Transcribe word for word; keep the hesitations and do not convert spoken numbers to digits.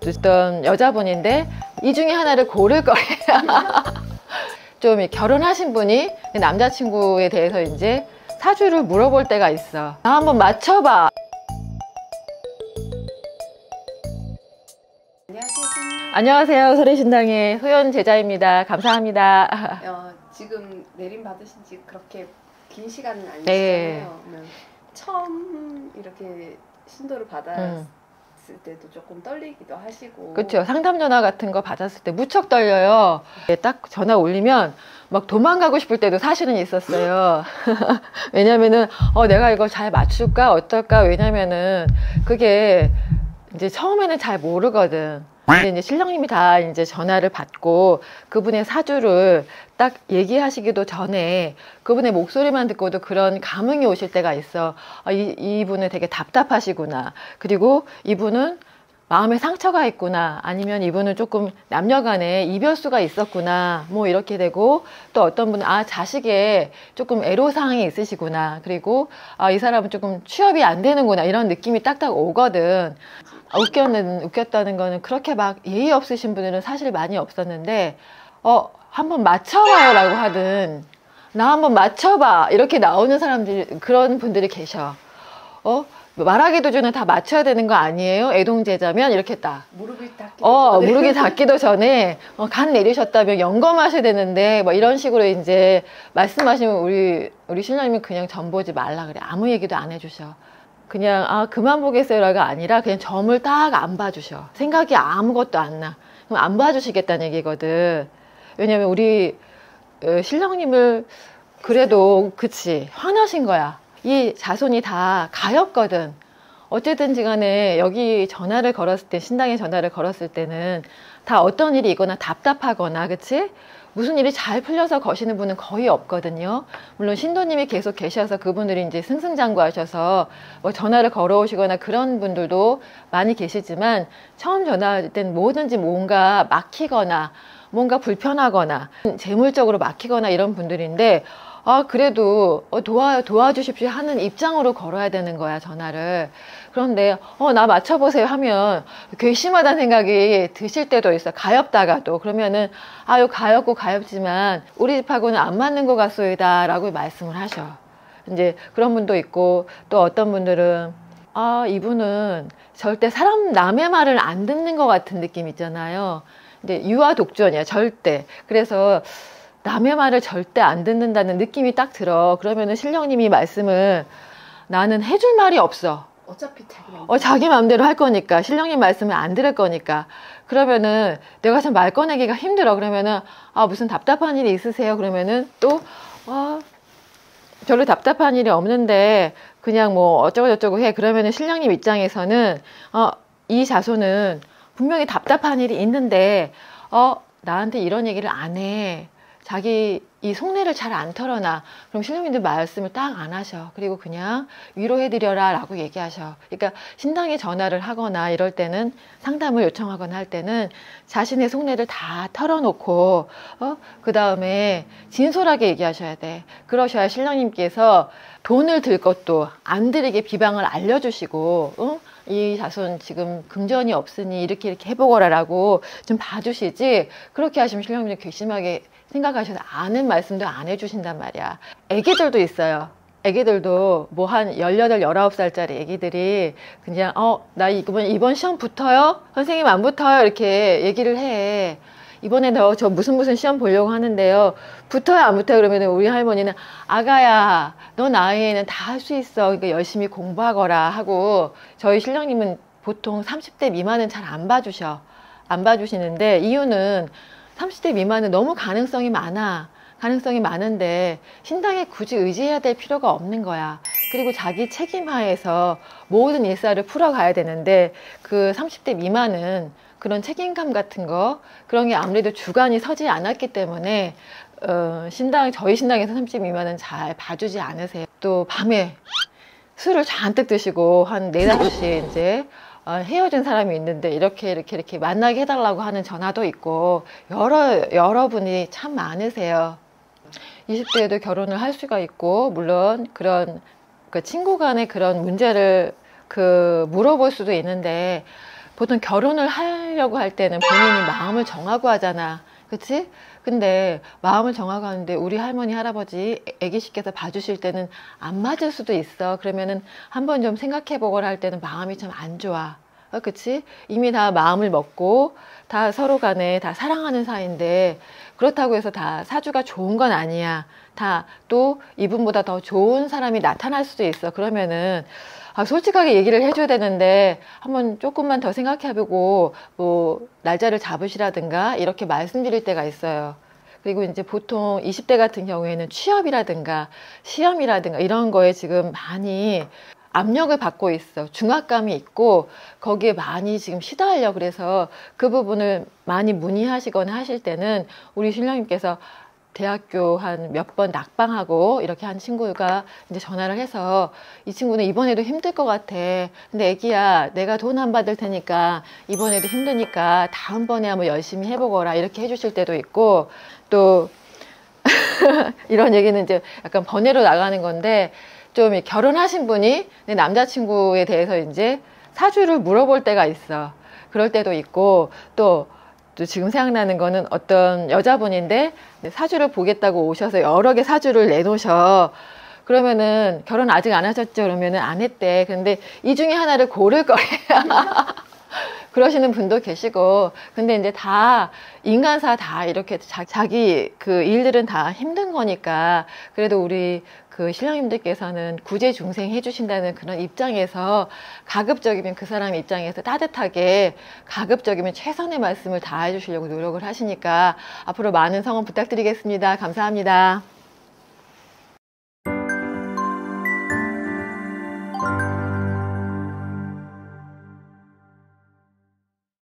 듣던 여자분인데 이 중에 하나를 고를 거예요. 좀 결혼하신 분이 남자친구에 대해서 이제 사주를 물어볼 때가 있어. 나 한번 맞춰봐. 안녕하세요. 안녕하세요. 설의신당의 소연 제자입니다. 감사합니다. 어, 지금 내림 받으신 지 그렇게 긴 시간은 아니시잖아요. 네. 처음 이렇게 신도를 받았을 음. 때도 조금 떨리기도 하시고. 그렇죠. 상담 전화 같은 거 받았을 때 무척 떨려요. 딱 전화 올리면 막 도망가고 싶을 때도 사실은 있었어요. 왜냐면은 어 내가 이거 잘 맞출까 어떨까. 왜냐면은 그게 이제 처음에는 잘 모르거든. 근데 이제 신랑님이 다 이제 전화를 받고 그분의 사주를 딱 얘기하시기도 전에 그분의 목소리만 듣고도 그런 감흥이 오실 때가 있어. 아, 이, 이분은 되게 답답하시구나. 그리고 이분은 마음에 상처가 있구나. 아니면 이분은 조금 남녀간에 이별수가 있었구나. 뭐 이렇게 되고 또 어떤 분은 아 자식에 조금 애로사항이 있으시구나. 그리고 아, 이 사람은 조금 취업이 안 되는구나. 이런 느낌이 딱딱 오거든. 아, 웃겼는, 웃겼다는 거는 그렇게 막 예의 없으신 분들은 사실 많이 없었는데 어 한번 맞춰봐요 라고 하든 나 한번 맞춰봐 이렇게 나오는 사람들 그런 분들이 계셔. 어 말하기도 전에 다 맞춰야 되는 거 아니에요? 애동제자면 이렇게 딱 무릎이 닿기도 어 전에. 무릎이 닿기도 전에 어, 간 내리셨다면 영검하셔야 되는데 뭐 이런 식으로 이제 말씀하시면 우리 우리 신랑님은 그냥 점 보지 말라 그래. 아무 얘기도 안 해주셔. 그냥 아 그만 보겠어요가 아니라 그냥 점을 딱 안 봐주셔. 생각이 아무것도 안 나. 그럼 안 봐주시겠다는 얘기거든. 왜냐면 우리 신랑님을 그래도 그치 화나신 거야. 이 자손이 다 가엾거든. 어쨌든지 간에 여기 전화를 걸었을 때 신당에 전화를 걸었을 때는 다 어떤 일이 있거나 답답하거나 그치? 무슨 일이 잘 풀려서 거시는 분은 거의 없거든요. 물론 신도님이 계속 계셔서 그분들이 이제 승승장구하셔서 뭐 전화를 걸어오시거나 그런 분들도 많이 계시지만 처음 전화할 땐 뭐든지 뭔가 막히거나 뭔가 불편하거나 재물적으로 막히거나 이런 분들인데 아 그래도 도와, 도와주십시오 하는 입장으로 걸어야 되는 거야 전화를. 그런데 어 나 맞춰보세요 하면 괘씸하다는 생각이 드실 때도 있어. 가엾다가도. 그러면은 아유 가엾고 가엾지만 우리 집하고는 안 맞는 것 같소이다 라고 말씀을 하셔. 이제 그런 분도 있고 또 어떤 분들은 아 이분은 절대 사람 남의 말을 안 듣는 것 같은 느낌 있잖아요. 이제 유아 독존이야 절대. 그래서 남의 말을 절대 안 듣는다는 느낌이 딱 들어. 그러면은 신령님이 말씀을 나는 해줄 말이 없어. 어차피 자기 마음대로. 어, 자기 마음대로 할 거니까. 신령님 말씀을 안 들을 거니까. 그러면은 내가 참 말 꺼내기가 힘들어. 그러면은 아 무슨 답답한 일이 있으세요? 그러면은 또 아, 별로 답답한 일이 없는데 그냥 뭐 어쩌고 저쩌고 해. 그러면은 신령님 입장에서는 어, 이 자손은 분명히 답답한 일이 있는데 어 나한테 이런 얘기를 안 해. 자기 이 속내를 잘 안 털어놔. 그럼 신령님들 말씀을 딱 안 하셔. 그리고 그냥 위로해드려라 라고 얘기하셔. 그러니까 신당에 전화를 하거나 이럴 때는 상담을 요청하거나 할 때는 자신의 속내를 다 털어놓고 어? 그 다음에 진솔하게 얘기하셔야 돼. 그러셔야 신령님께서 돈을 들 것도 안 들이게 비방을 알려주시고 어? 이 자손 지금 금전이 없으니 이렇게 이렇게 해보거라 라고 좀 봐주시지. 그렇게 하시면 신령님이 괘씸하게 생각하셔서 아는 말씀도 안 해주신단 말이야. 애기들도 있어요. 애기들도 뭐 한 열여덟, 열아홉 살짜리 애기들이 그냥 어, 나 이번, 이번 시험 붙어요? 선생님 안 붙어요? 이렇게 얘기를 해. 이번에 너 저 무슨 무슨 시험 보려고 하는데요. 붙어요? 안 붙어요? 그러면 우리 할머니는 아가야, 너 나이에는 다 할 수 있어. 그러니까 열심히 공부하거라 하고 저희 신령님은 보통 삼십 대 미만은 잘 안 봐주셔. 안 봐주시는데 이유는 삼십 대 미만은 너무 가능성이 많아. 가능성이 많은데 신당에 굳이 의지해야 될 필요가 없는 거야. 그리고 자기 책임하에서 모든 일사를 풀어가야 되는데 그 삼십 대 미만은 그런 책임감 같은 거 그런 게 아무래도 주관이 서지 않았기 때문에 어, 신당 저희 신당에서 삼십 대 미만은 잘 봐주지 않으세요. 또 밤에 술을 잔뜩 드시고 한 네다섯 시에 이제 어, 헤어진 사람이 있는데 이렇게 이렇게 이렇게 만나게 해달라고 하는 전화도 있고 여러 여러분이 참 많으세요. 이십 대에도 결혼을 할 수가 있고 물론 그런 그 친구 간의 그런 문제를 그 물어볼 수도 있는데 보통 결혼을 하려고 할 때는 본인이 마음을 정하고 하잖아. 그치? 근데 마음을 정하고 하는데 우리 할머니, 할아버지, 애기씨께서 봐주실 때는 안 맞을 수도 있어. 그러면은 한번 좀 생각해 보거라 할 때는 마음이 좀 안 좋아. 어, 그치? 이미 다 마음을 먹고 다 서로 간에 다 사랑하는 사이인데 그렇다고 해서 다 사주가 좋은 건 아니야. 다 또 이분보다 더 좋은 사람이 나타날 수도 있어. 그러면은 아, 솔직하게 얘기를 해줘야 되는데 한번 조금만 더 생각해보고 뭐 날짜를 잡으시라든가 이렇게 말씀드릴 때가 있어요. 그리고 이제 보통 이십 대 같은 경우에는 취업이라든가 시험이라든가 이런 거에 지금 많이 압력을 받고 있어. 중압감이 있고 거기에 많이 지금 시달려. 그래서 그 부분을 많이 문의하시거나 하실 때는 우리 신령님께서 대학교 한 몇 번 낙방하고 이렇게 한 친구가 이제 전화를 해서 이 친구는 이번에도 힘들 것 같아. 근데 애기야, 내가 돈 안 받을 테니까 이번에도 힘드니까 다음번에 한번 열심히 해보거라. 이렇게 해주실 때도 있고 또 이런 얘기는 이제 약간 번외로 나가는 건데 좀 결혼하신 분이 내 남자친구에 대해서 이제 사주를 물어볼 때가 있어. 그럴 때도 있고 또 또 지금 생각나는 거는 어떤 여자분인데 사주를 보겠다고 오셔서 여러 개 사주를 내놓으셔. 그러면은 결혼 아직 안 하셨죠? 그러면은 안 했대. 근데 이 중에 하나를 고를 거래. 그러시는 분도 계시고. 근데 이제 다 인간사 다 이렇게 자, 자기 그 일들은 다 힘든 거니까 그래도 우리 그 신랑님들께서는 구제중생 해주신다는 그런 입장에서 가급적이면 그 사람 입장에서 따뜻하게 가급적이면 최선의 말씀을 다 해주시려고 노력을 하시니까 앞으로 많은 성원 부탁드리겠습니다. 감사합니다.